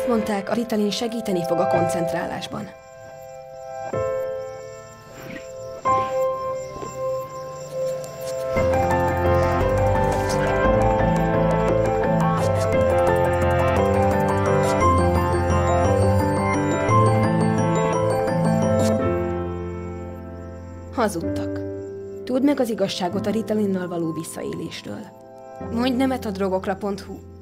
Azt mondták, a Ritalin segíteni fog a koncentrálásban. Hazudtak. Tudd meg az igazságot a Ritalinnal való visszaélésről. Mondj nemet a drogokra.hu.